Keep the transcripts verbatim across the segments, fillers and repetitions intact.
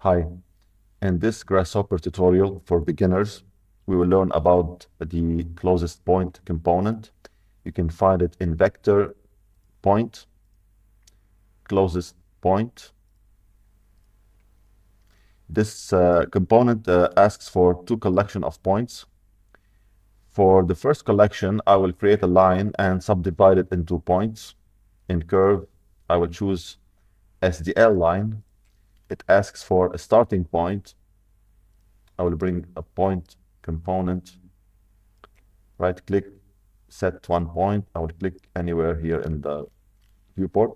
Hi, in this Grasshopper tutorial for beginners, we will learn about the closest point component. You can find it in vector point, closest point. This uh, component uh, asks for two collection of points. For the first collection, I will create a line and subdivide it into points. In curve, I will choose S D L line. It asks for a starting point. I will bring a point component, right click, set one point. I will click anywhere here in the viewport.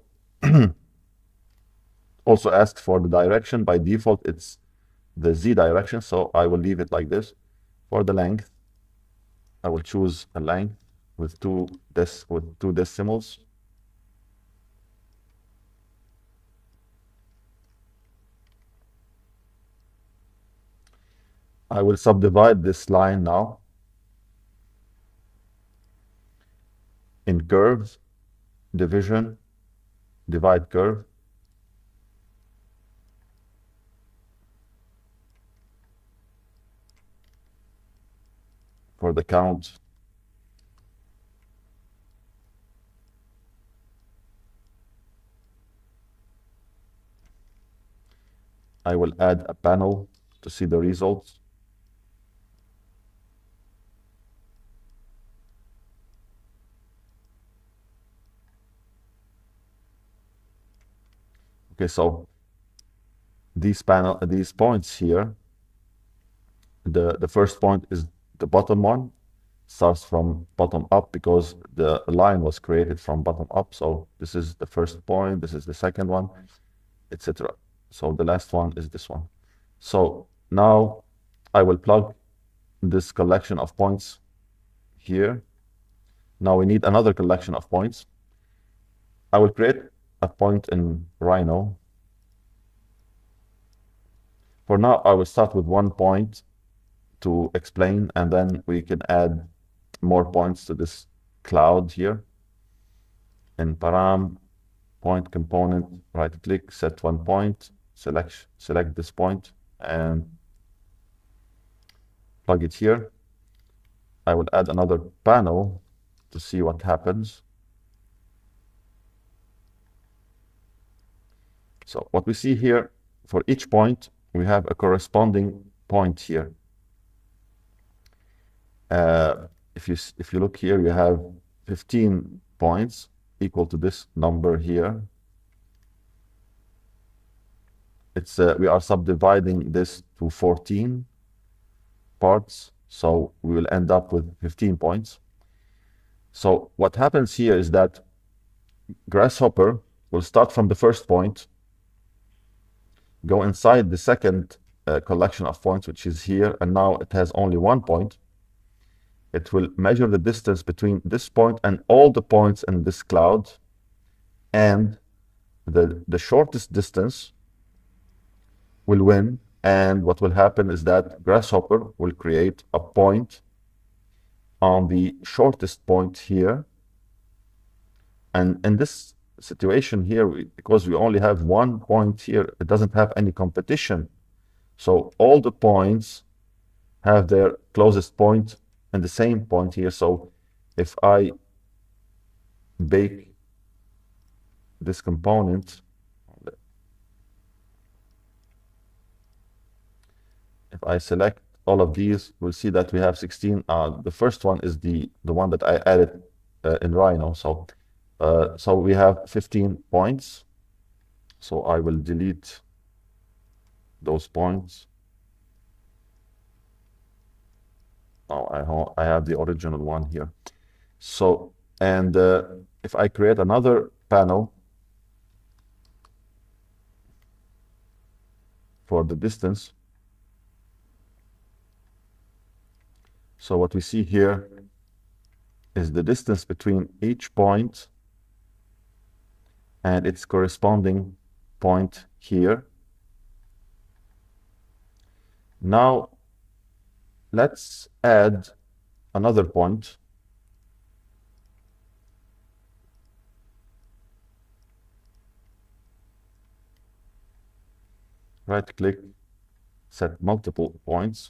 Also asks for the direction. By default, it's the Z direction, so I will leave it like this. For the length, I will choose a length with two dec with two decimals. I will subdivide this line now in curves, division, divide curve. For the count, I will add a panel to see the results. Okay, so these panel, these points here, the, the first point is the bottom one, starts from bottom up because the line was created from bottom up. So this is the first point, this is the second one, et cetera. So the last one is this one. So now I will plug this collection of points here. Now we need another collection of points. I will create a point in Rhino. For now, I will start with one point to explain, and then we can add more points to this cloud here. In param, point component, right click, set one point, select, select this point, and plug it here. I will add another panel to see what happens. So what we see here, for each point, we have a corresponding point here. Uh, if you if you look here, you have fifteen points equal to this number here. It's uh, we are subdividing this to fourteen parts, so we will end up with fifteen points. So what happens here is that Grasshopper will start from the first point, go inside the second uh, collection of points, which is here, and now it has only one point. It will measure the distance between this point and all the points in this cloud, and the, the shortest distance will win. And what will happen is that Grasshopper will create a point on the shortest point here. And in this situation here, we, because we only have one point here, it doesn't have any competition. So all the points have their closest point and the same point here. So if I bake this component, if I select all of these, we'll see that we have sixteen. Uh, the first one is the, the one that I added uh, in Rhino. So, uh, so we have fifteen points. So I will delete those points. Oh, I, I have the original one here. So, and uh, if I create another panel for the distance, so what we see here is the distance between each point and its corresponding point here. Now, let's add another point. Right click, set multiple points,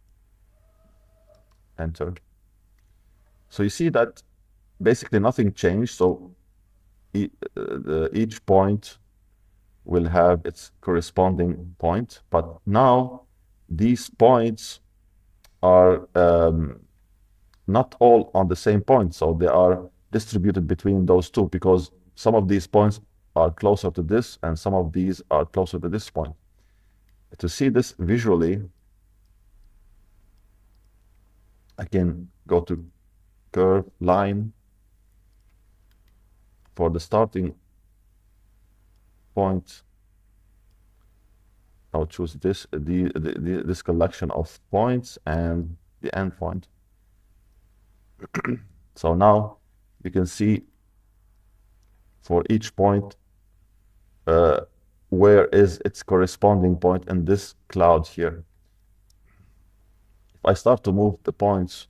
enter. So you see that basically nothing changed. So e uh, the, each point will have its corresponding point, but now these points are um, not all on the same point, so they are distributed between those two because some of these points are closer to this and some of these are closer to this point. To see this visually, I can go to curve line for the starting point. I'll choose this the, the, the this collection of points and the end point. So now you can see for each point uh, where is its corresponding point in this cloud here. If I start to move the points,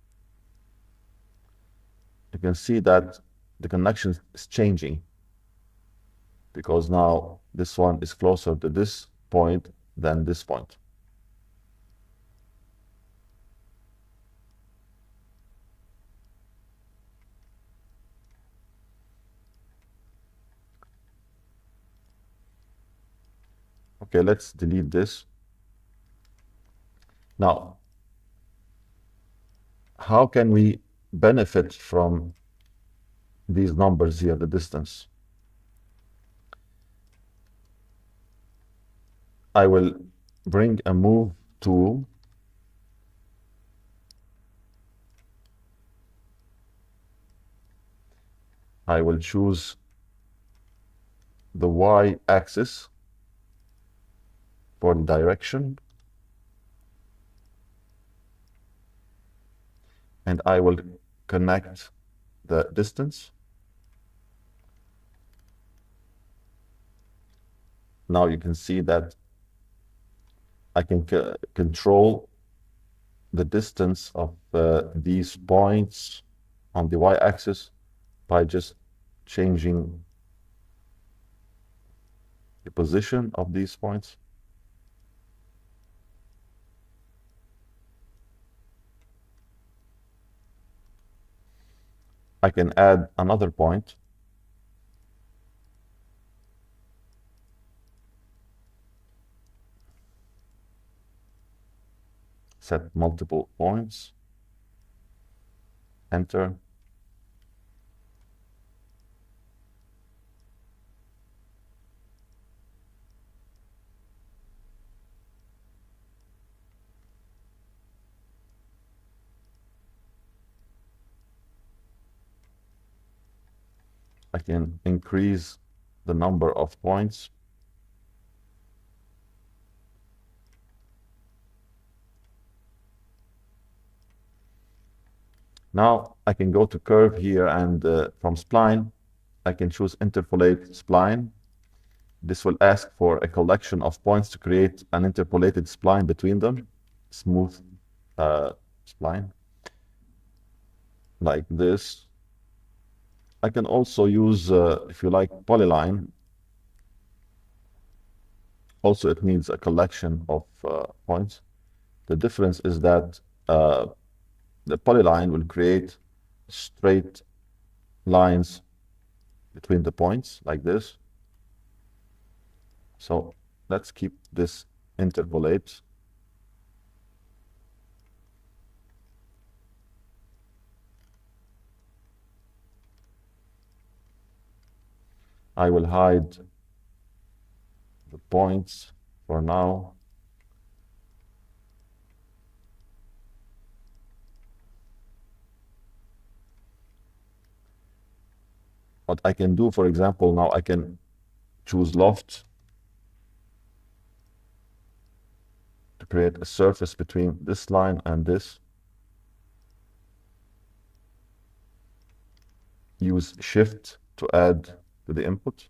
you can see that the connection is changing because now this one is closer to this point than this point. Okay, let's delete this. Now, how can we benefit from these numbers here, the distance? I will bring a move tool. I will choose the y-axis for the direction, and I will connect the distance. Now you can see that I can control the distance of uh, these points on the y-axis by just changing the position of these points. I can add another point. Set multiple points, enter. I can increase the number of points. Now I can go to curve here and uh, from spline, I can choose interpolate spline. This will ask for a collection of points to create an interpolated spline between them, smooth uh, spline, like this. I can also use, uh, if you like, polyline. Also, it needs a collection of uh, points. The difference is that uh, the polyline will create straight lines between the points like this. So let's keep this interpolate. I will hide the points for now. What I can do, for example, now I can choose loft to create a surface between this line and this. Use shift to add to the input.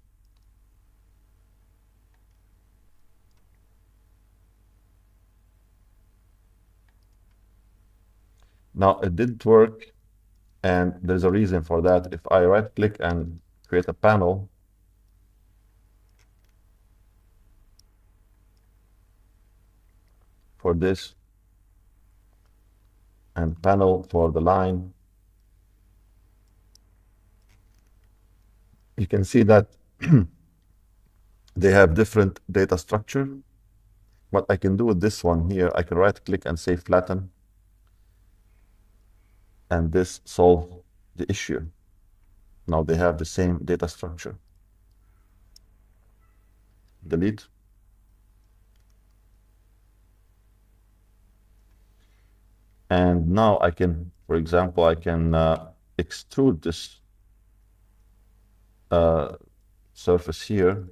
Now it didn't work, and there's a reason for that. If I right click and create a panel, for this, and panel for the line. You can see that they have different data structure. What I can do with this one here, I can right click and say flatten, and this solve the issue. Now they have the same data structure. Delete. And now I can, for example, I can uh, extrude this uh, surface here.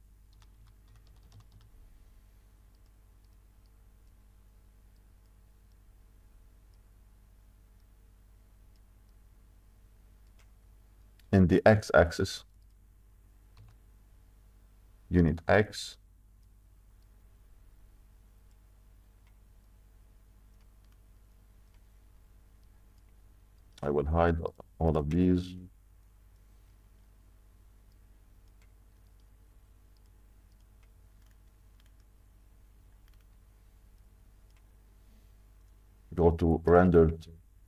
In the x-axis, unit x. I will hide all of these. Go to rendered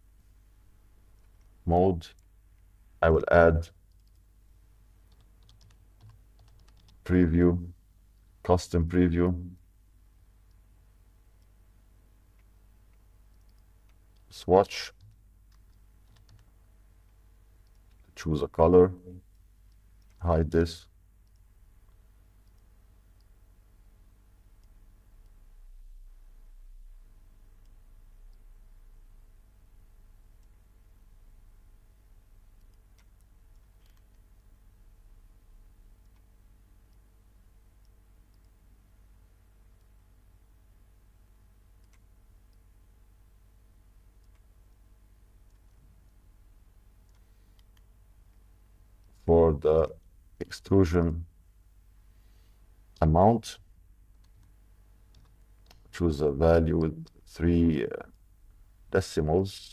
mode. I will add preview, custom preview, swatch, choose a color, hide this. For the extrusion amount, choose a value with three uh, decimals.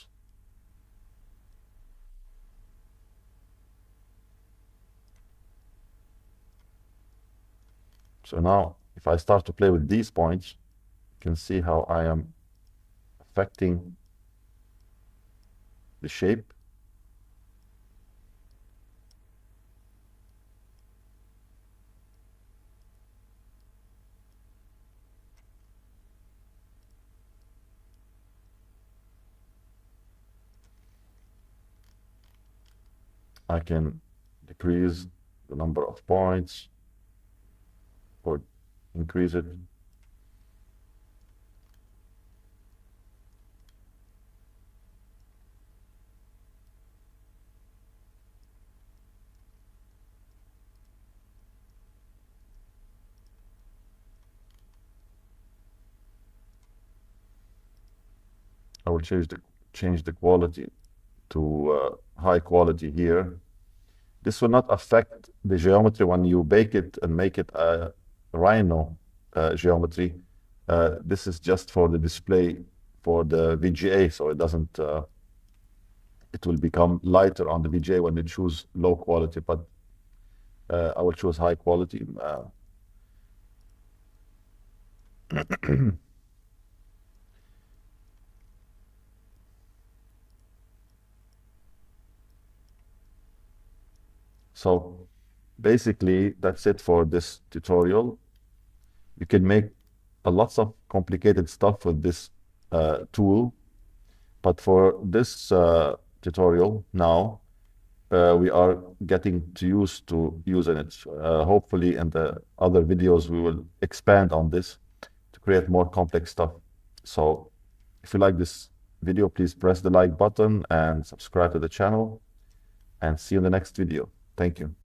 So now, if I start to play with these points, you can see how I am affecting the shape. I can decrease the number of points or increase it. I will change the change the quality to uh, high quality here. This will not affect the geometry when you bake it and make it a rhino uh, geometry. Uh, this is just for the display for the V G A, so it doesn't, uh, it will become lighter on the V G A when you choose low quality, but uh, I will choose high quality. Uh, So basically, that's it for this tutorial. You can make a lots of complicated stuff with this uh, tool, but for this uh, tutorial now, uh, we are getting to used to using it. Uh, hopefully, in the other videos, we will expand on this to create more complex stuff. So if you like this video, please press the like button and subscribe to the channel, and see you in the next video. Thank you.